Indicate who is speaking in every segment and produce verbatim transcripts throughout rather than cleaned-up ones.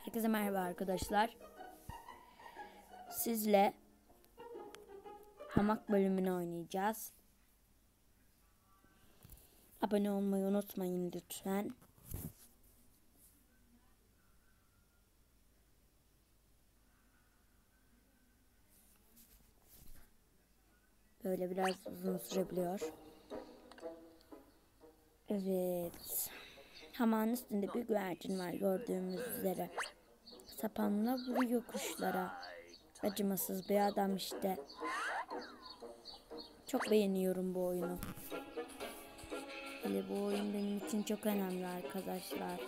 Speaker 1: Herkese merhaba arkadaşlar. Sizle hamak bölümünü oynayacağız. Abone olmayı unutmayın lütfen. Böyle biraz uzun sürebiliyor. Evet. Hamağın üstünde bir güvercin var gördüğümüz üzere. Sapanla vuruyor kuşlara. Acımasız bir adam işte. Çok beğeniyorum bu oyunu. Hele bu oyun benim için çok önemli arkadaşlar.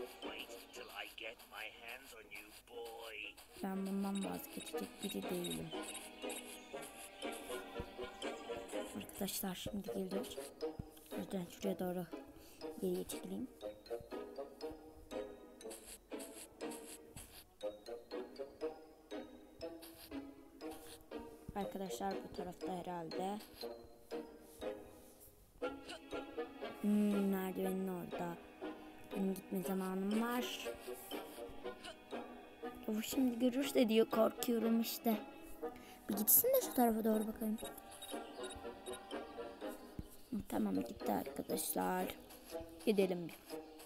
Speaker 1: Ben bundan vazgeçecek biri değilim. Arkadaşlar şimdi geliyor. O yüzden şuraya doğru geriye çekileyim. Arkadaşlar bu tarafta herhalde. Hmm, merdivenin orada. Benim gitme zamanım var. O şimdi görürse diyor, korkuyorum işte. Bir gitsin de şu tarafa doğru bakayım. Tamam, gitti arkadaşlar. Gidelim bir.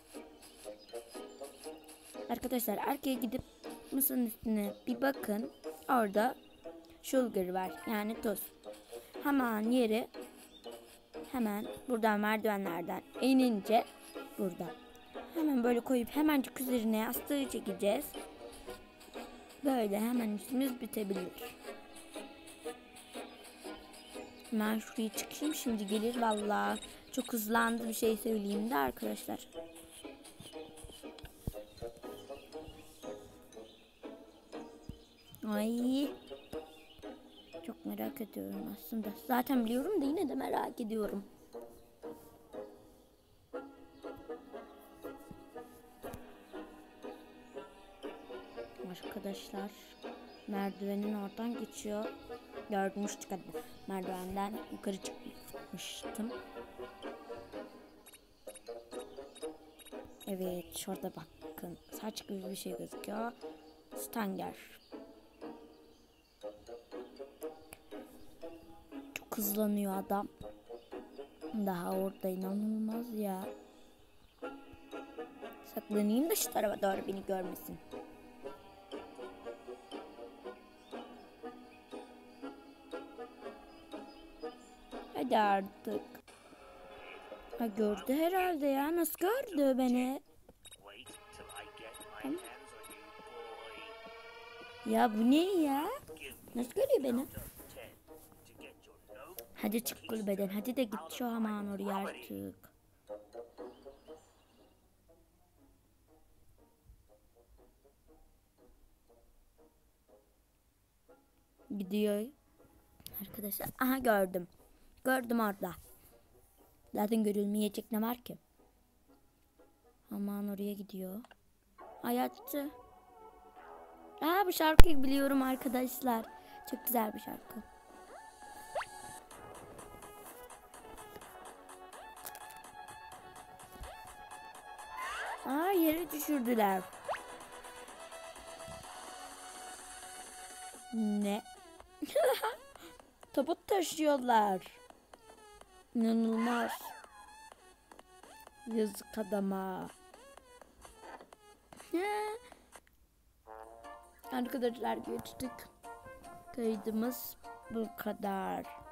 Speaker 1: Arkadaşlar arkaya gidip masanın üstüne bir bakın. Orada sugar var, yani tuz. Hemen yeri hemen buradan merdivenlerden inince burada. Hemen böyle koyup hemencik üzerine yastığı çekeceğiz. Böyle hemen işimiz bitebilir. Ben şuraya çıkayım, şimdi gelir vallahi. Çok hızlandı, bir şey söyleyeyim de arkadaşlar. Ay. Çok merak ediyorum aslında. Zaten biliyorum da yine de merak ediyorum. Arkadaşlar merdivenin oradan geçiyor. Görmüştük hadi. Merdivenden yukarı çıkmıştım. Evet, şurada bakın. Saç gibi bir şey gözüküyor. Stanger. Çok hızlanıyor adam. Daha orada, inanılmaz ya. Saklanayım da şu tarafa doğru beni görmesin. Hadi artık. Ha, gördü herhalde ya. Nasıl gördü beni? Tamam. Ya bu ne ya? Nasıl görüyor beni? Hadi çık kulübeden. Hadi de git şu hamağın oraya artık. Gidiyor. Arkadaşlar. Aha, gördüm. Gördüm orada. Zaten görülmeyecek ne var ki? Aman oraya gidiyor. Hayatçı. Aa, bu şarkıyı biliyorum arkadaşlar. Çok güzel bir şarkı. Aa, yere düşürdüler. Ne? Tabut taşıyorlar. İnanılmaz. Yazık adama. Arkadaşlar geçtik. Kaydımız bu kadar.